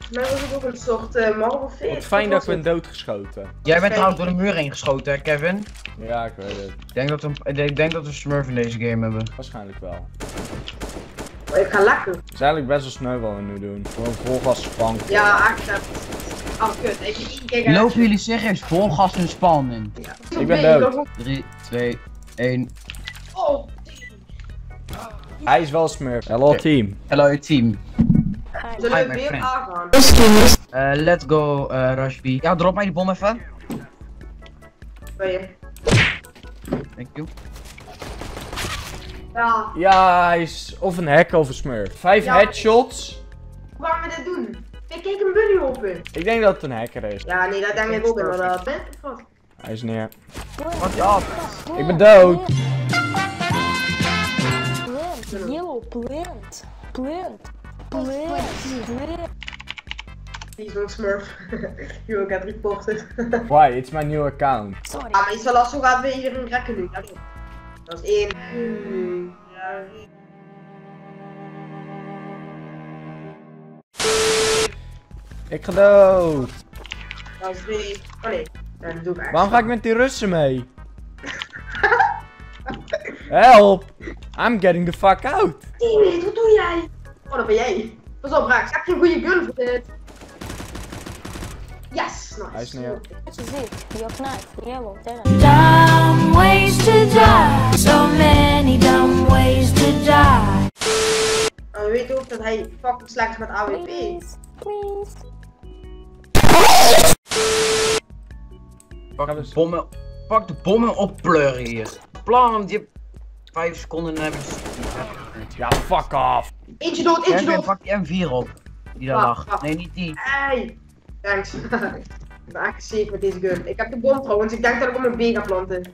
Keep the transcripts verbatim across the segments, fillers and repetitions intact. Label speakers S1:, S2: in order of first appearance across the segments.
S1: Mij was het ook een soort uh, marble face.
S2: Wat fijn dat ik ben doodgeschoten.
S3: Jij bent trouwens door de muur heen geschoten, hè, Kevin?
S2: Ja, ik weet het.
S3: Ik denk dat we, ik denk dat we Smurf in deze game hebben.
S2: Waarschijnlijk wel.
S1: Oh, ik ga lekker.
S2: Het is eigenlijk best wel sneu wat we nu doen. Gewoon vol gas spanken.
S1: Ja, echt. Oh, kut. Ik kijk uit.
S3: Lopen jullie serieus vol gas in span in?
S1: Ja.
S2: Ik ben dood.
S3: drie, twee, één.
S1: Oh.
S2: Hij is wel smurf. Hello team.
S3: Hello team.
S1: Zullen
S3: Hi,
S1: we
S3: my
S1: weer
S3: friend.
S1: aangaan?
S3: Uh, let's go, uh, Rushby. Ja, drop mij die bom even.
S1: Ben je?
S3: Thank you.
S1: Ja.
S2: Ja, hij is of een hack of een smurf. Vijf
S1: Ja.
S2: headshots.
S1: Hoe gaan we dit doen? Ik kijk een bunny open.
S2: Ik denk dat het een hacker is.
S1: Ja, nee, dat denk ik ook inderdaad. Hè? Wat?
S2: Hij is neer.
S3: Wat ja.
S2: Ik ben dood.
S4: Plant, yellow plant, plant, plant, plant.
S1: Die is zo'n smurf. Yo, ik heb reported.
S2: Why? It's my new account.
S4: Sorry.
S1: Ja, maar is wel als zo gaat weer iedereen rekken nu. Dat is één. Hmm. Ja.
S2: Ik ga dood.
S1: Dat is drie. Oh nee. Ja, dat doe ik echt.
S2: Waarom ga ik met die Russen mee? Help! I'm getting the fuck out.
S1: Teammate, wat doe jij? Oh, dat ben jij. Pas op, Raak. Ik heb geen goede gun voor dit. Yes, nice.
S2: Hij is neer.
S4: What is it? Your knife, yellow, tell us.
S5: Dumb ways to die. So many dumb ways to die.
S1: Nou, we weten ook dat hij fucking slecht is met A W P.
S4: Please, please.
S3: Pak de bommen, pak de bommen oppleuren hier. Plan, die vijf seconden hebben ze.
S2: Ja, fuck off.
S1: Eentje dood, eentje
S3: Kevin,
S1: dood.
S3: pak die M vier op. Die daar
S1: Wacht,
S3: lag.
S1: wacht.
S3: Nee, niet die.
S1: Hey. Thanks. Ik ben echt zeker met deze gun. Ik heb de bom trouwens. Ik denk dat ik op mijn B ga planten.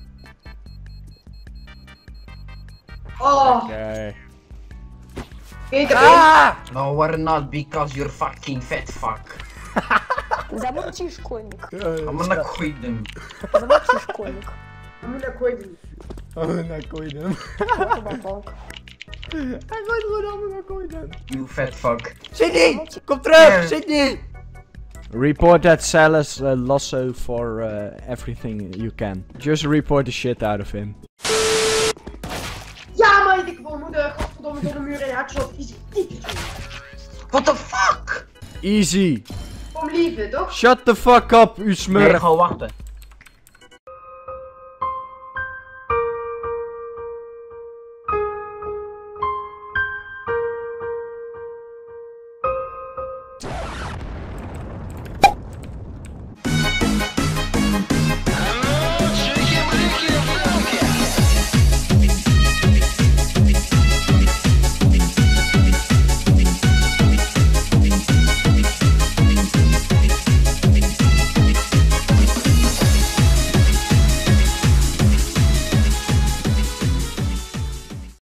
S1: Oh.
S2: Oké.
S1: Kijk, ik heb
S2: Ah!
S3: No, we're not because you're fucking fat fuck.
S4: Замолчи, школьник.
S3: I'm gonna quit them.
S4: Замолчи, школьник.
S1: één. Moet ik gooien.
S2: Oh, nou kon je hem.
S4: Бабок.
S2: Hij gooit gewoon allemaal naar Koiden.
S3: You fat fuck.
S2: Sydney! Kom terug! Sydney! Report that Salas uh, Lasso for uh, everything you can. Just report the shit out of him.
S1: Ja, maar dikke moeder. Godverdomme door de muur in headshot. Easy.
S3: What the fuck?
S2: Easy.
S1: Kom liefde, toch?
S2: Shut the fuck up, u
S3: Nee,
S2: smurf.
S3: gewoon wachten.